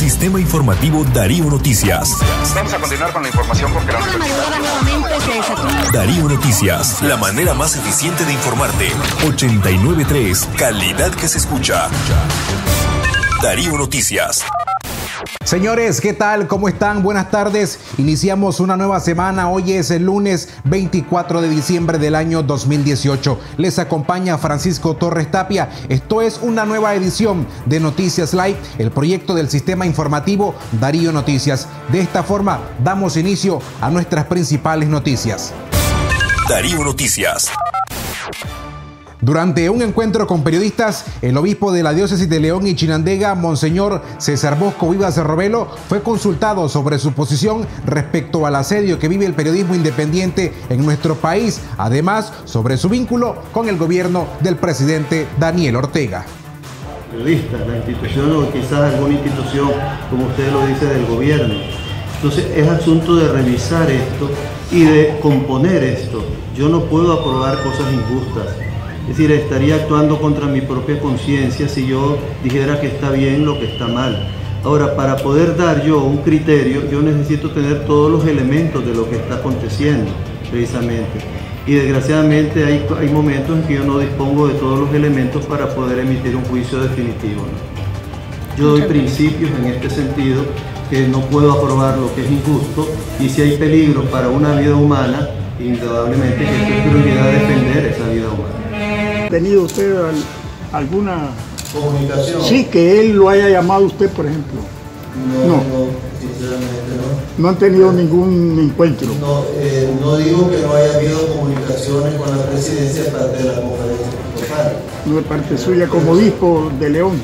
Sistema Informativo Darío Noticias. Vamos a continuar con la información porque Una madrugada nuevamente se desató. Darío Noticias, la manera más eficiente de informarte. 89.3, calidad que se escucha. Darío Noticias. Señores, ¿qué tal? ¿Cómo están? Buenas tardes. Iniciamos una nueva semana. Hoy es el lunes 24 de diciembre del año 2018. Les acompaña Francisco Torres Tapia. Esto es una nueva edición de Noticias Live, el proyecto del sistema informativo Darío Noticias. De esta forma, damos inicio a nuestras principales noticias. Darío Noticias. Durante un encuentro con periodistas, el obispo de la diócesis de León y Chinandega, Monseñor César Bosco Vivas Robelo, fue consultado sobre su posición respecto al asedio que vive el periodismo independiente en nuestro país, además sobre su vínculo con el gobierno del presidente Daniel Ortega. Periodistas, la institución o quizás alguna institución, como usted lo dice, del gobierno. Entonces es asunto de revisar esto y de componer esto. Yo no puedo aprobar cosas injustas. Es decir, estaría actuando contra mi propia conciencia si yo dijera que está bien lo que está mal. Ahora, para poder dar yo un criterio, yo necesito tener todos los elementos de lo que está aconteciendo, precisamente. Y desgraciadamente hay momentos en que yo no dispongo de todos los elementos para poder emitir un juicio definitivo, ¿no? Yo doy principios en este sentido, que no puedo aprobar lo que es injusto, y si hay peligro para una vida humana, indudablemente que esto es prioridad defender esa vida humana. ¿Ha tenido usted alguna comunicación? Sí, que él lo haya llamado usted, por ejemplo. No, sinceramente no. No han tenido ningún encuentro. No digo que no haya habido comunicaciones con la presidencia parte de la conferencia episcopal. No de parte suya como obispo de León.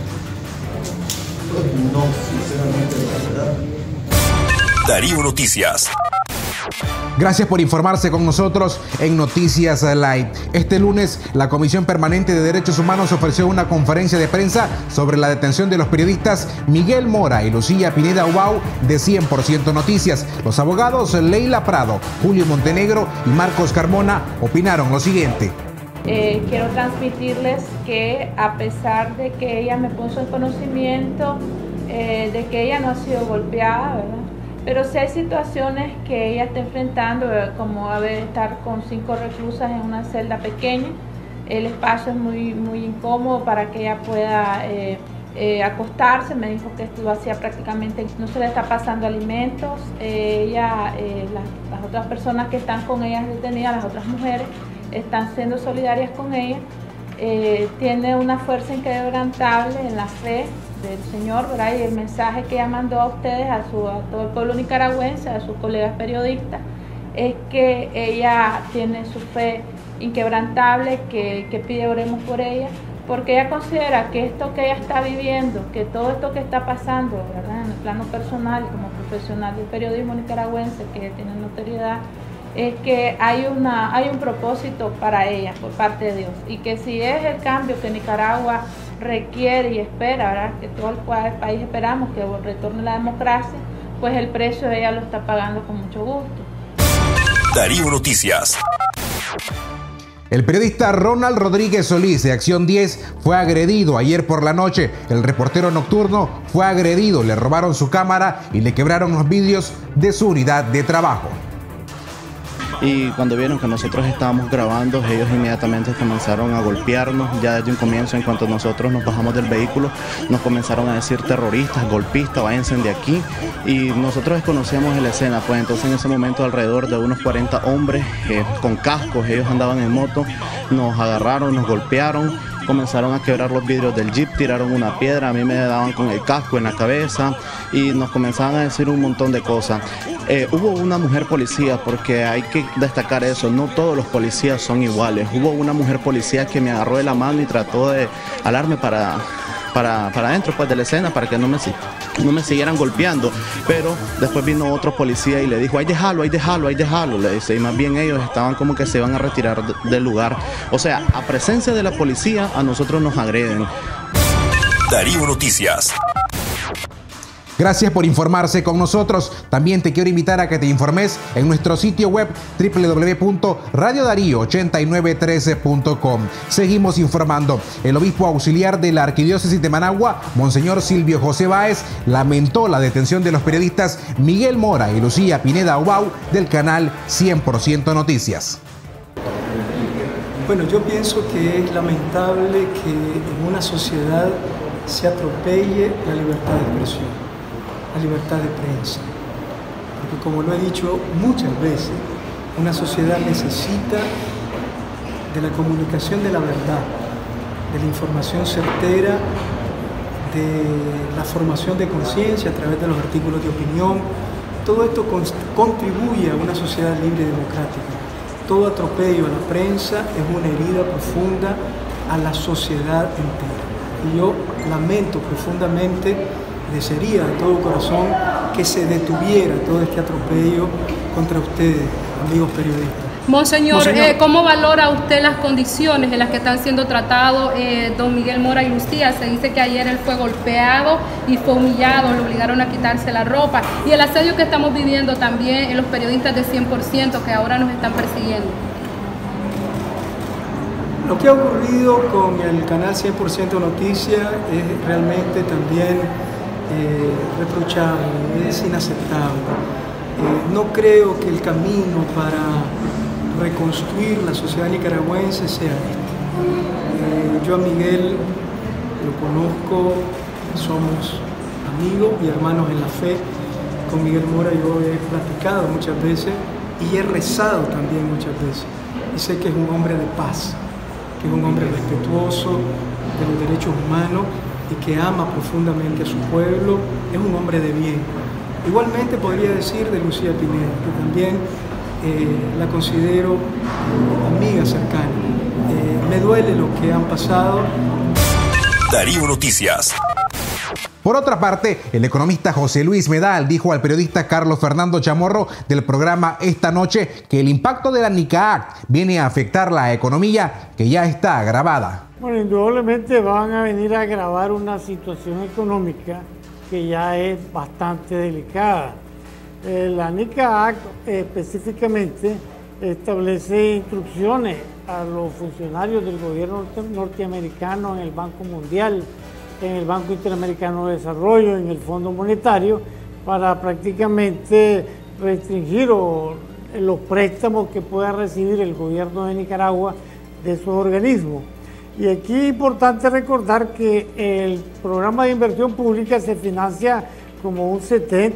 No, sinceramente no, ¿verdad? Darío Noticias. Gracias por informarse con nosotros en Noticias Live. Este lunes, la Comisión Permanente de Derechos Humanos ofreció una conferencia de prensa sobre la detención de los periodistas Miguel Mora y Lucía Pineda Ubau de 100% Noticias. Los abogados Leila Prado, Julio Montenegro y Marcos Carmona opinaron lo siguiente. Quiero transmitirles que a pesar de que ella me puso en conocimiento de que ella no ha sido golpeada, ¿verdad? Pero sí hay situaciones que ella está enfrentando, como estar con 5 reclusas en una celda pequeña. El espacio es muy incómodo para que ella pueda acostarse. Me dijo que esto lo hacía prácticamente, no se le está pasando alimentos. Las otras personas que están con ella detenidas, las otras mujeres, están siendo solidarias con ella. Tiene una fuerza inquebrantable en la fe del Señor, ¿verdad? Y el mensaje que ella mandó a ustedes, a todo el pueblo nicaragüense, a sus colegas periodistas, es que ella tiene su fe inquebrantable, que pide oremos por ella, porque ella considera que esto que ella está viviendo, que todo esto que está pasando, ¿verdad? En el plano personal y como profesional del periodismo nicaragüense, que tiene notoriedad, es que hay un propósito para ella por parte de Dios, y que si es el cambio que Nicaragua requiere y espera, ¿verdad? Que todo el país esperamos que retorne la democracia, pues el precio ella lo está pagando con mucho gusto. Darío Noticias. El periodista Ronald Rodríguez Solís de Acción 10 fue agredido ayer por la noche. El reportero nocturno fue agredido, le robaron su cámara y le quebraron los vidrios de su unidad de trabajo. Y cuando vieron que nosotros estábamos grabando, ellos inmediatamente comenzaron a golpearnos. Ya desde un comienzo, en cuanto nosotros nos bajamos del vehículo, nos comenzaron a decir terroristas, golpistas, váyanse de aquí. Y nosotros desconocíamos la escena, pues entonces en ese momento alrededor de unos 40 hombres con cascos, ellos andaban en moto, nos agarraron, nos golpearon, comenzaron a quebrar los vidrios del jeep, tiraron una piedra, a mí me daban con el casco en la cabeza y nos comenzaban a decir un montón de cosas. Hubo una mujer policía, porque hay que destacar eso, no todos los policías son iguales. Hubo una mujer policía que me agarró de la mano y trató de jalarme para adentro, pues, de la escena, para que no me siguieran golpeando, pero después vino otro policía y le dijo, ahí déjalo, le dice, y más bien ellos estaban como que se iban a retirar del lugar. O sea, a presencia de la policía, a nosotros nos agreden. Darío Noticias. Gracias por informarse con nosotros. También te quiero invitar a que te informes en nuestro sitio web www.radiodarío8913.com. Seguimos informando. El obispo auxiliar de la Arquidiócesis de Managua, Monseñor Silvio José Báez, lamentó la detención de los periodistas Miguel Mora y Lucía Pineda Ubau del canal 100% Noticias. Bueno, yo pienso que es lamentable que en una sociedad se atropelle la libertad de expresión, la libertad de prensa. Porque como lo he dicho muchas veces, una sociedad necesita de la comunicación de la verdad, de la información certera, de la formación de conciencia a través de los artículos de opinión. Todo esto contribuye a una sociedad libre y democrática. Todo atropello a la prensa es una herida profunda a la sociedad entera. Y yo lamento profundamente, desearía de todo corazón que se detuviera todo este atropello contra ustedes, amigos periodistas. Monseñor, ¿cómo valora usted las condiciones en las que están siendo tratados don Miguel Mora y Lucía? Se dice que ayer él fue golpeado y fue humillado, lo obligaron a quitarse la ropa. Y el asedio que estamos viviendo también en los periodistas de 100% que ahora nos están persiguiendo. Lo que ha ocurrido con el canal 100% Noticias es realmente también reprochable, es inaceptable. No creo que el camino para reconstruir la sociedad nicaragüense sea este. Yo a Miguel lo conozco, somos amigos y hermanos en la fe. Con Miguel Mora yo he platicado muchas veces y he rezado también muchas veces. Y sé que es un hombre de paz, que es un hombre respetuoso de los derechos humanos y que ama profundamente a su pueblo, es un hombre de bien. Igualmente podría decir de Lucía Pineda, que también la considero amiga cercana. Me duele lo que han pasado. Darío Noticias. Por otra parte, el economista José Luis Medal dijo al periodista Carlos Fernando Chamorro del programa Esta Noche que el impacto de la NICAAC viene a afectar la economía que ya está agravada. Bueno, indudablemente van a venir a agravar una situación económica que ya es bastante delicada. La NICAAC específicamente establece instrucciones a los funcionarios del gobierno norteamericano en el Banco Mundial, en el Banco Interamericano de Desarrollo, en el Fondo Monetario, para prácticamente restringir los préstamos que pueda recibir el gobierno de Nicaragua de esos organismos. Y aquí es importante recordar que el programa de inversión pública se financia como un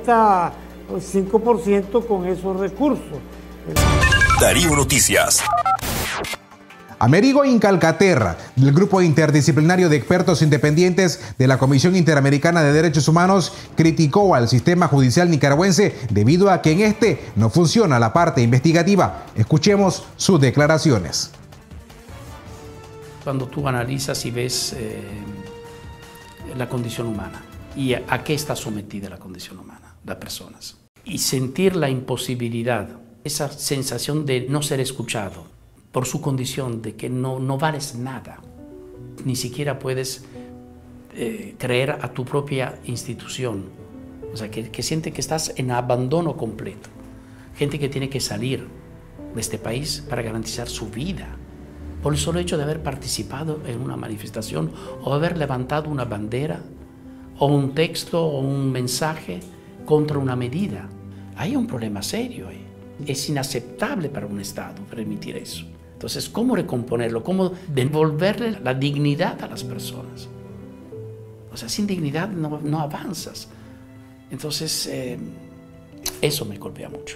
75% con esos recursos. Darío Noticias. Amerigo Incalcaterra, del Grupo Interdisciplinario de Expertos Independientes de la Comisión Interamericana de Derechos Humanos, criticó al sistema judicial nicaragüense debido a que en este no funciona la parte investigativa. Escuchemos sus declaraciones. Cuando tú analizas y ves la condición humana y a qué está sometida la condición humana, las personas, y sentir la imposibilidad, esa sensación de no ser escuchado por su condición de que no vales nada, ni siquiera puedes creer a tu propia institución, o sea, que siente que estás en abandono completo, gente que tiene que salir de este país para garantizar su vida, por el solo hecho de haber participado en una manifestación o haber levantado una bandera o un texto o un mensaje contra una medida. Hay un problema serio ahí. Es inaceptable para un Estado permitir eso. Entonces, ¿cómo recomponerlo? ¿Cómo devolverle la dignidad a las personas? O sea, sin dignidad no avanzas. Entonces, eso me golpea mucho.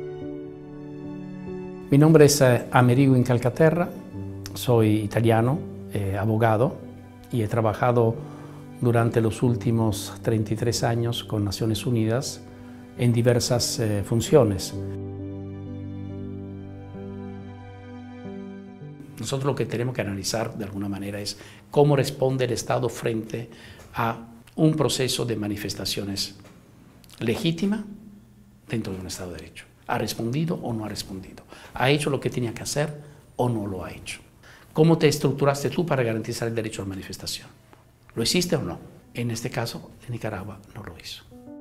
Mi nombre es Amerigo Incalcaterra. Soy italiano, abogado, y he trabajado durante los últimos 33 años con Naciones Unidas en diversas funciones. Nosotros lo que tenemos que analizar de alguna manera es cómo responde el Estado frente a un proceso de manifestaciones legítima dentro de un Estado de Derecho. ¿Ha respondido o no ha respondido? ¿Ha hecho lo que tenía que hacer o no lo ha hecho? ¿Cómo te estructuraste tú para garantizar el derecho a la manifestación? ¿Lo hiciste o no? En este caso, en Nicaragua no lo hizo.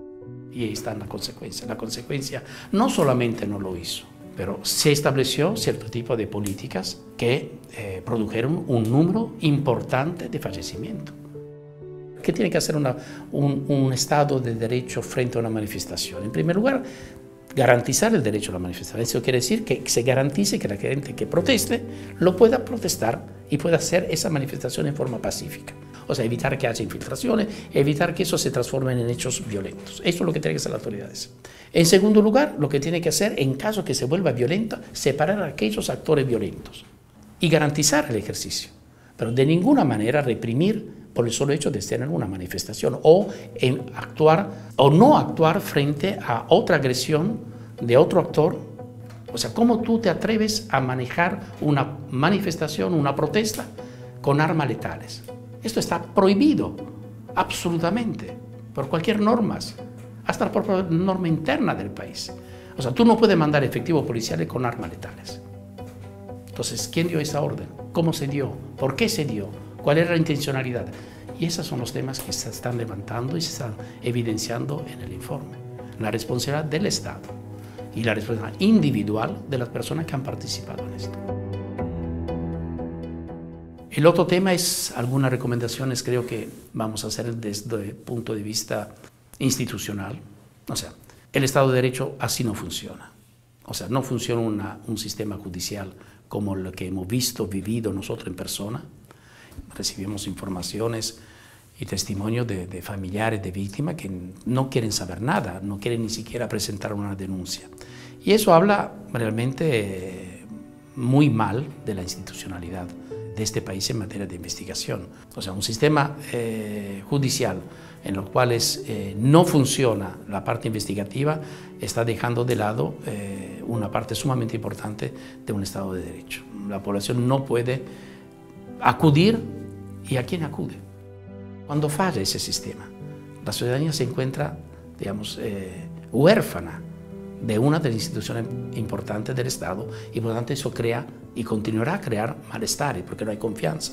Y ahí está la consecuencia. La consecuencia no solamente no lo hizo, pero se estableció cierto tipo de políticas que produjeron un número importante de fallecimientos. ¿Qué tiene que hacer un Estado de Derecho frente a una manifestación? En primer lugar, garantizar el derecho a la manifestación. Eso quiere decir que se garantice que la gente que proteste lo pueda protestar y pueda hacer esa manifestación en forma pacífica. O sea, evitar que haya infiltraciones, evitar que eso se transforme en hechos violentos. Eso es lo que tienen que hacer las autoridades. En segundo lugar, lo que tiene que hacer, en caso que se vuelva violento, separar a aquellos actores violentos y garantizar el ejercicio. Pero de ninguna manera reprimir por el solo hecho de estar en una manifestación o actuar o no actuar frente a otra agresión de otro actor. O sea, ¿cómo tú te atreves a manejar una manifestación, una protesta con armas letales? Esto está prohibido absolutamente por cualquier norma, hasta la propia norma interna del país. O sea, tú no puedes mandar efectivos policiales con armas letales. Entonces, ¿quién dio esa orden? ¿Cómo se dio? ¿Por qué se dio? ¿Cuál era la intencionalidad? Y esos son los temas que se están levantando y se están evidenciando en el informe. La responsabilidad del Estado y la responsabilidad individual de las personas que han participado en esto. El otro tema es algunas recomendaciones, creo que vamos a hacer desde el punto de vista institucional. O sea, el Estado de Derecho así no funciona. O sea, no funciona un sistema judicial como el que hemos visto, vivido nosotros en persona. Recibimos informaciones y testimonios de familiares de víctimas que no quieren saber nada, no quieren ni siquiera presentar una denuncia. Y eso habla realmente muy mal de la institucionalidad de este país en materia de investigación. O sea, un sistema judicial en el cual no funciona la parte investigativa está dejando de lado una parte sumamente importante de un Estado de Derecho. La población no puede acudir. ¿Y a quién acude? Cuando falla ese sistema, la ciudadanía se encuentra, digamos, huérfana de una de las instituciones importantes del Estado y por lo tanto eso crea y continuará a crear malestares porque no hay confianza.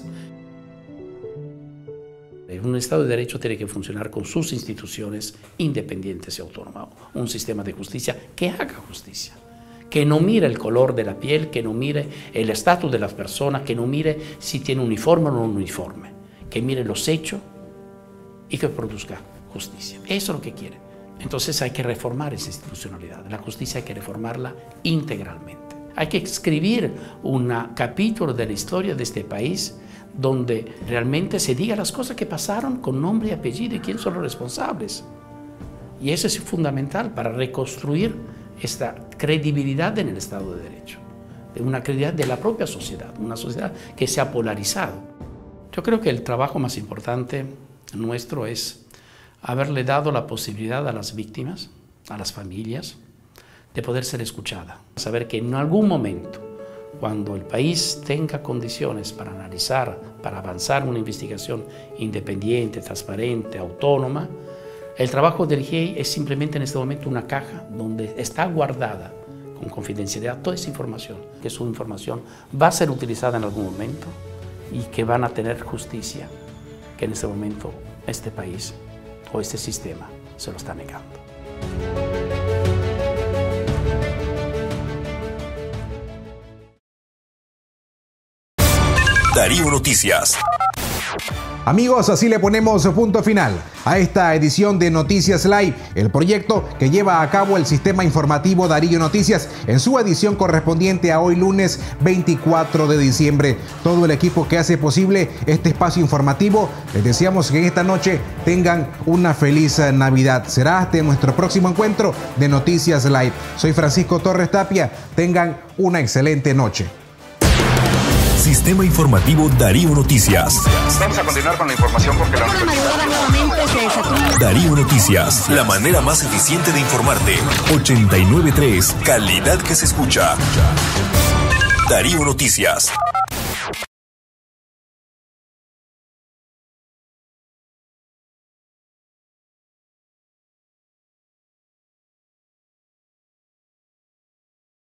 Un Estado de Derecho tiene que funcionar con sus instituciones independientes y autónomas. Un sistema de justicia que haga justicia, que no mire el color de la piel, que no mire el estatus de las personas, que no mire si tiene uniforme o no uniforme, que mire los hechos y que produzca justicia. Eso es lo que quiere. Entonces hay que reformar esa institucionalidad. La justicia hay que reformarla integralmente. Hay que escribir un capítulo de la historia de este país donde realmente se diga las cosas que pasaron con nombre y apellido y quiénes son los responsables. Y eso es fundamental para reconstruir esta credibilidad en el Estado de Derecho, una credibilidad de la propia sociedad, una sociedad que se ha polarizado. Yo creo que el trabajo más importante nuestro es haberle dado la posibilidad a las víctimas, a las familias, de poder ser escuchadas. Saber que en algún momento, cuando el país tenga condiciones para analizar, para avanzar una investigación independiente, transparente, autónoma, el trabajo del GIEI es simplemente en este momento una caja donde está guardada con confidencialidad toda esa información, que su información va a ser utilizada en algún momento y que van a tener justicia, que en este momento este país o este sistema se lo está negando. Darío Noticias. Amigos, así le ponemos punto final a esta edición de Noticias Live, el proyecto que lleva a cabo el sistema informativo Darío Noticias en su edición correspondiente a hoy lunes 24 de diciembre. Todo el equipo que hace posible este espacio informativo, les deseamos que en esta noche tengan una feliz Navidad. Será hasta nuestro próximo encuentro de Noticias Live. Soy Francisco Torres Tapia, tengan una excelente noche. Sistema informativo Darío Noticias. Vamos a continuar con la información porque la Darío Noticias, la manera más eficiente de informarte. 89.3, calidad que se escucha. Darío Noticias.